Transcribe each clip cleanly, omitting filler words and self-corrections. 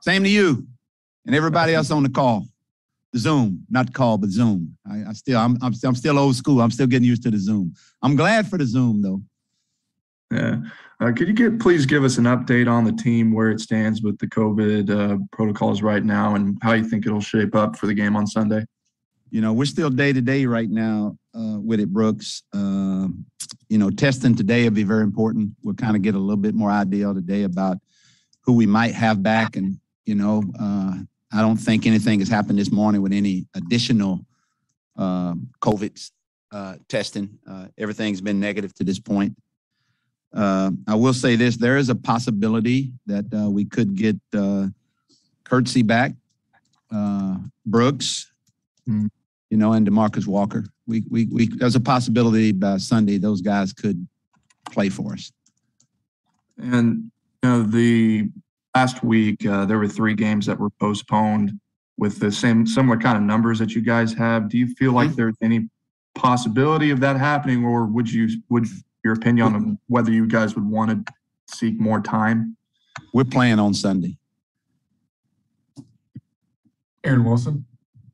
Same to you and everybody else on the call. The Zoom, not call, but Zoom. I'm still old school. I'm still getting used to the Zoom. I'm glad for the Zoom though. Yeah. Could you please give us an update on the team, where it stands with the COVID protocols right now, and how you think it'll shape up for the game on Sunday? We're still day to day right now with it, Brooks. Testing today will be very important. We'll kind of get a little bit more idea today about who we might have back. And, I don't think anything has happened this morning with any additional COVID testing. Everything's been negative to this point. I will say this, there is a possibility that we could get Courtesy back, Brooks, and DeMarcus Walker. There's a possibility by Sunday those guys could play for us. And the last week there were 3 games that were postponed with the similar kind of numbers that you guys have. Do you feel like there's any possibility of that happening, or would your opinion on whether you guys would want to seek more time? We're playing on Sunday. Aaron Wilson.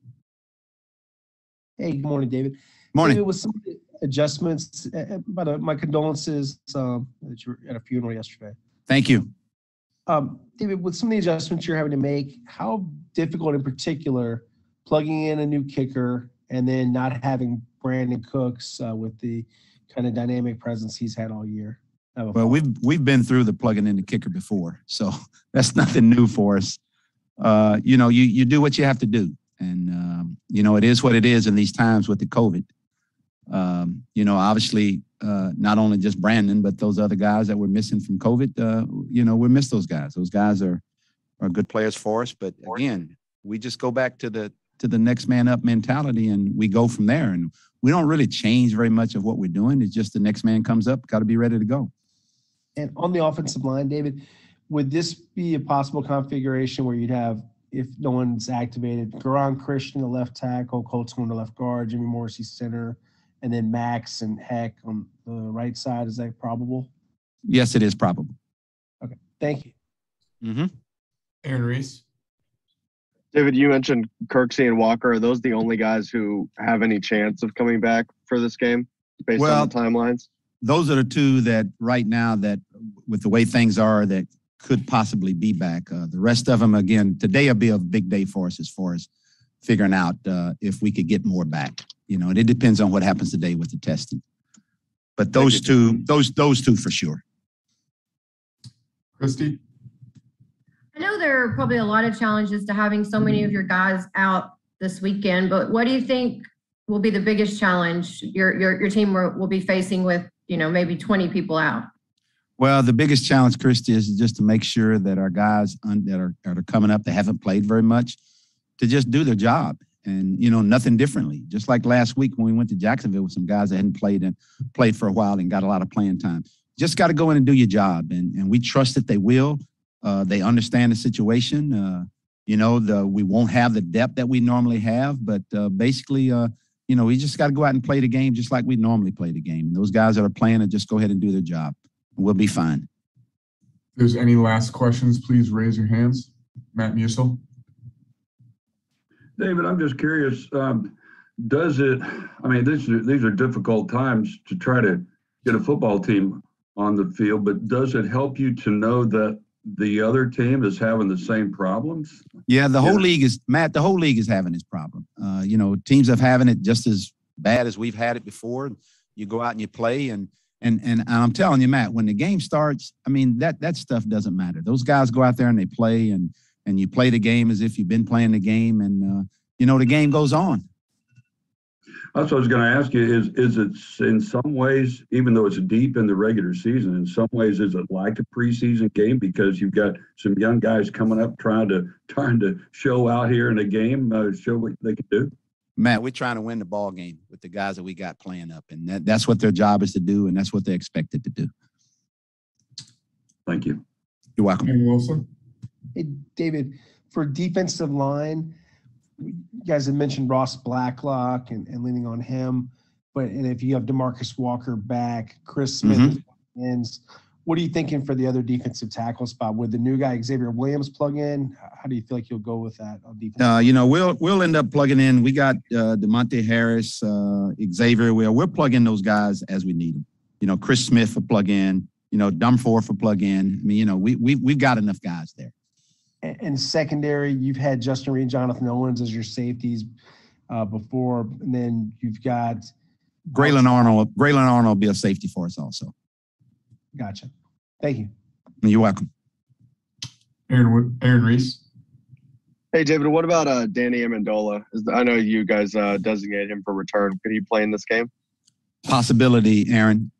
Hey, good morning, David. Morning. David, with some of the adjustments, my condolences that you were at a funeral yesterday. Thank you. David, with some of the adjustments you're having to make, how difficult in particular plugging in a new kicker and then not having Brandon Cooks with the kind of dynamic presence he's had all year? Well, we've been through the plugging in the kicker before, so that's nothing new for us. You do what you have to do. And, it is what it is in these times with the COVID. Obviously, not only just Brandon, but those other guys that we're missing from COVID, we miss those guys. Those guys are good players for us. But again, we just go back to the next man up mentality and we go from there. And we don't really change very much of what we're doing. It's just the next man comes up, got to be ready to go. And on the offensive line, David, would this be a possible configuration where you'd have, if no one's activated, Garon Christian, the left tackle, Colts on the left guard, Jimmy Morrissey center, and then Max and Heck on the right side? Is that probable? Yes, it is probable. Okay, thank you. Mm-hmm. Aaron Reese. David, you mentioned Kirksey and Walker. Are those the only guys who have any chance of coming back for this game based on the timelines? Those are the 2 that right now that with the way things are that could possibly be back. The rest of them, again, today will be a big day for us as far as figuring out if we could get more back. And it depends on what happens today with the testing. But those two for sure. Christy. I know there are probably a lot of challenges to having so many of your guys out this weekend, but what do you think will be the biggest challenge your team will be facing with, maybe 20 people out? Well, the biggest challenge, Christy, is just to make sure that our guys that are coming up, they haven't played very much, to just do their job and, nothing differently. Just like last week when we went to Jacksonville with some guys that hadn't played for a while and got a lot of playing time. Just got to go in and do your job. And we trust that they will. They understand the situation. We won't have the depth that we normally have, but basically, we just got to go out and play the game just like we normally play the game. And those guys that are playing just go ahead and do their job. We'll be fine. If there's any last questions, please raise your hands. Matt Musil. David, I'm just curious, these are difficult times to try to get a football team on the field, but does it help you to know that the other team is having the same problems? Yeah, the whole league is having this problem. Teams have having it just as bad as we've had it before. You go out and you play and I'm telling you, Matt, when the game starts, that stuff doesn't matter. Those guys go out there and they play and you play the game as if you've been playing the game and, the game goes on. That's what I was going to ask you is it in some ways, even though it's deep in the regular season, in some ways, is it like a preseason game because you've got some young guys coming up trying to show out here in a game, show what they can do? Matt, we're trying to win the ball game with the guys that we got playing up, and that's what their job is to do, and that's what they're expected to do. Thank you. You're welcome. Aaron Wilson. Hey, David, for defensive line, you guys have mentioned Ross Blacklock and leaning on him, and if you have DeMarcus Walker back, Chris Smith ends, what are you thinking for the other defensive tackle spot? Would the new guy Xavier Williams plug in? how do you feel like you'll go with that on defense? We'll end up plugging in. We got DeMonte Harris, Xavier. We'll plug in those guys as we need them. Chris Smith will plug in. Dumforth will plug in. I mean, we've got enough guys there. And secondary, you've had Justin Reed, Jonathan Owens as your safeties before, and then you've got Braylon Arnold. Braylon Arnold will be a safety for us also. Gotcha. Thank you. You're welcome. Aaron Reese. Hey, David, what about Danny Amendola? I know you guys designated him for return. Could he play in this game? Possibility, Aaron.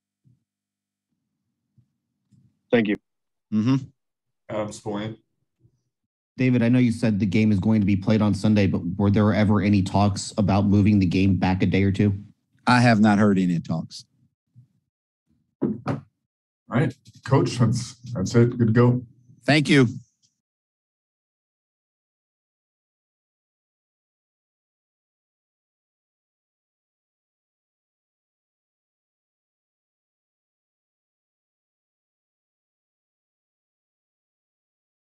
Thank you. Mm-hmm. Adam Spillane. David, I know you said the game is going to be played on Sunday, but were there ever any talks about moving the game back a day or two? I have not heard any talks. All right, Coach, that's it. Good to go. Thank you.